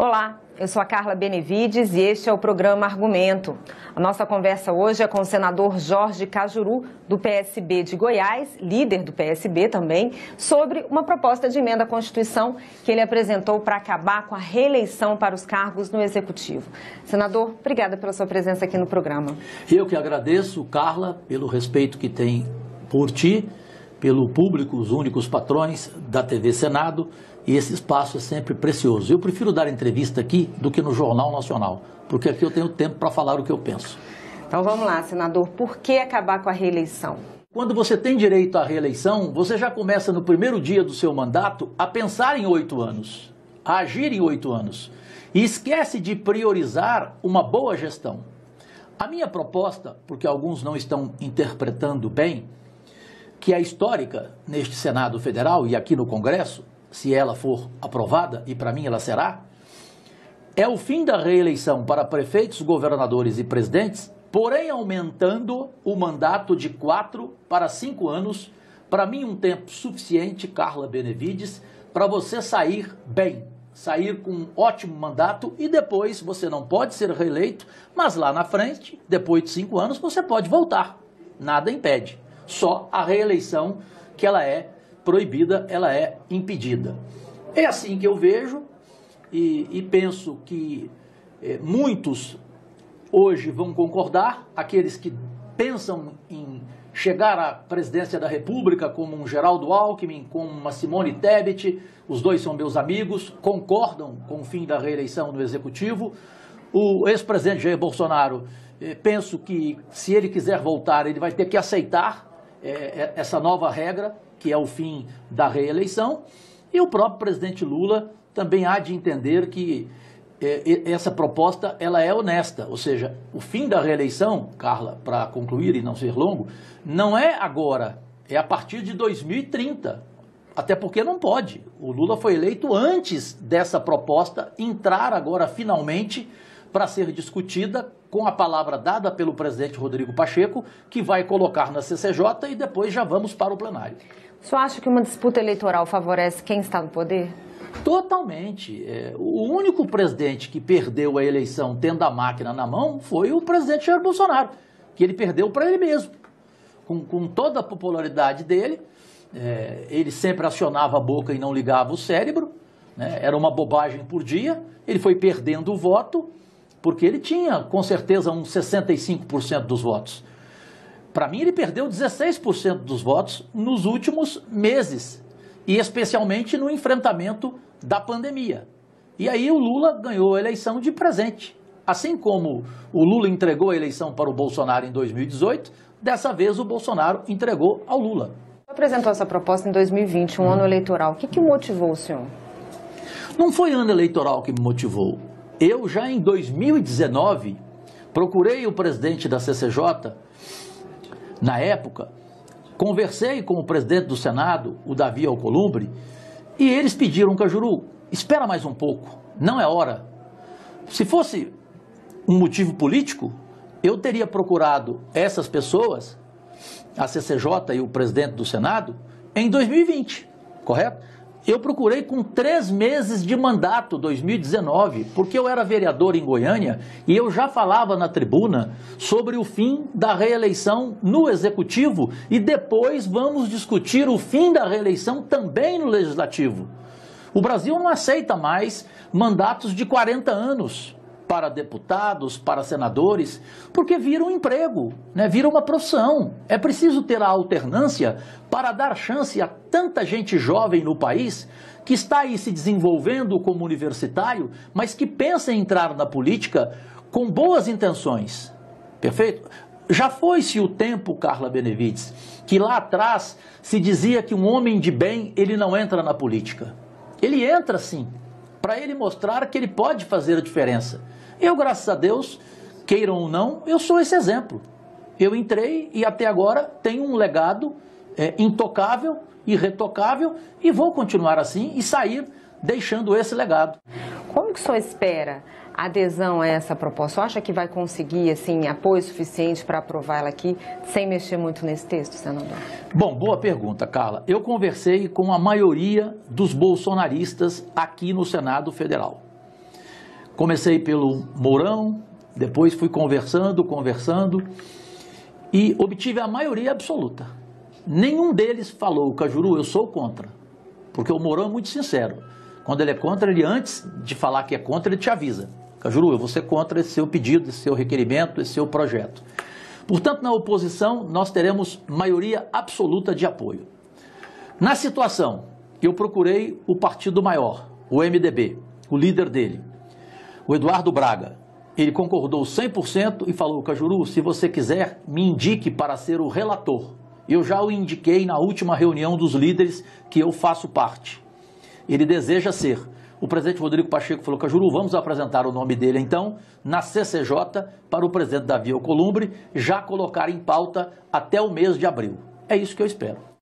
Olá, eu sou a Carla Benevides e este é o programa Argumento. A nossa conversa hoje é com o senador Jorge Cajuru, do PSB de Goiás, líder do PSB também, sobre uma proposta de emenda à Constituição que ele apresentou para acabar com a reeleição para os cargos no Executivo. Senador, obrigada pela sua presença aqui no programa. Eu que agradeço, Carla, pelo respeito que tem por ti, pelo público, os únicos patrões da TV Senado, e esse espaço é sempre precioso. Eu prefiro dar entrevista aqui do que no Jornal Nacional, porque aqui eu tenho tempo para falar o que eu penso. Então vamos lá, senador, por que acabar com a reeleição? Quando você tem direito à reeleição, você já começa no primeiro dia do seu mandato a pensar em 8 anos, a agir em 8 anos, e esquece de priorizar uma boa gestão. A minha proposta, porque alguns não estão interpretando bem, que é histórica neste Senado Federal e aqui no Congresso, se ela for aprovada, e para mim ela será, é o fim da reeleição para prefeitos, governadores e presidentes, porém aumentando o mandato de 4 para 5 anos, para mim um tempo suficiente, Carla Benevides, para você sair bem, sair com um ótimo mandato e depois você não pode ser reeleito, mas lá na frente, depois de 5 anos, você pode voltar, nada impede, só a reeleição que ela é proibida, ela é impedida. É assim que eu vejo e penso que muitos hoje vão concordar, aqueles que pensam em chegar à presidência da República como um Geraldo Alckmin, como uma Simone Tebet, os dois são meus amigos, concordam com o fim da reeleição no Executivo. O ex-presidente Jair Bolsonaro, penso que se ele quiser voltar, ele vai ter que aceitar essa nova regra, que é o fim da reeleição, e o próprio presidente Lula também há de entender que essa proposta ela é honesta, ou seja, o fim da reeleição, Carla, para concluir e não ser longo, não é agora, é a partir de 2030, até porque não pode. O Lula foi eleito antes dessa proposta entrar agora finalmente para ser discutida com a palavra dada pelo presidente Rodrigo Pacheco, que vai colocar na CCJ e depois já vamos para o plenário. O senhor acha que uma disputa eleitoral favorece quem está no poder? Totalmente. O único presidente que perdeu a eleição tendo a máquina na mão foi o presidente Jair Bolsonaro, que ele perdeu para ele mesmo. Com toda a popularidade dele, ele sempre acionava a boca e não ligava o cérebro, né? Era uma bobagem por dia, ele foi perdendo o voto, porque ele tinha, com certeza, uns 65% dos votos. Para mim, ele perdeu 16% dos votos nos últimos meses, e especialmente no enfrentamento da pandemia. E aí o Lula ganhou a eleição de presente. Assim como o Lula entregou a eleição para o Bolsonaro em 2018, dessa vez o Bolsonaro entregou ao Lula. Você apresentou essa proposta em 2020, um ano eleitoral. O que motivou o senhor? Não foi ano eleitoral que me motivou. Eu já em 2019 procurei o presidente da CCJ, na época, conversei com o presidente do Senado, o Davi Alcolumbre, e eles pediram, Cajuru, espera mais um pouco, não é hora. Se fosse um motivo político, eu teria procurado essas pessoas, a CCJ e o presidente do Senado, em 2020, correto? Eu procurei com 3 meses de mandato, 2019, porque eu era vereador em Goiânia e eu já falava na tribuna sobre o fim da reeleição no Executivo e depois vamos discutir o fim da reeleição também no Legislativo. O Brasil não aceita mais mandatos de 40 anos para deputados, para senadores, porque vira um emprego, né? Vira uma profissão. É preciso ter a alternância para dar chance a tanta gente jovem no país que está aí se desenvolvendo como universitário, mas que pensa em entrar na política com boas intenções. Perfeito? Já foi-se o tempo, Carla Benevides, que lá atrás se dizia que um homem de bem, ele não entra na política. Ele entra sim, para ele mostrar que ele pode fazer a diferença. Eu, graças a Deus, queiram ou não, eu sou esse exemplo. Eu entrei e até agora tenho um legado intocável, irretocável, e vou continuar assim e sair deixando esse legado. Como que o senhor espera a adesão a essa proposta? O senhor acha que vai conseguir assim, apoio suficiente para aprovar ela aqui, sem mexer muito nesse texto, senador? Bom, boa pergunta, Carla. Eu conversei com a maioria dos bolsonaristas aqui no Senado Federal. Comecei pelo Mourão, depois fui conversando e obtive a maioria absoluta. Nenhum deles falou, Cajuru, eu sou contra, porque o Mourão é muito sincero. Quando ele é contra, ele antes de falar que é contra, ele te avisa. Cajuru, eu vou ser contra esse seu pedido, esse seu requerimento, esse seu projeto. Portanto, na oposição, nós teremos maioria absoluta de apoio. Na situação, eu procurei o partido maior, o MDB, o líder dele, o Eduardo Braga. Ele concordou 100% e falou, Cajuru, se você quiser, me indique para ser o relator. Eu já o indiquei na última reunião dos líderes que eu faço parte. Ele deseja ser. O presidente Rodrigo Pacheco falou, Cajuru, vamos apresentar o nome dele então na CCJ para o presidente Davi Alcolumbre já colocar em pauta até o mês de abril. É isso que eu espero.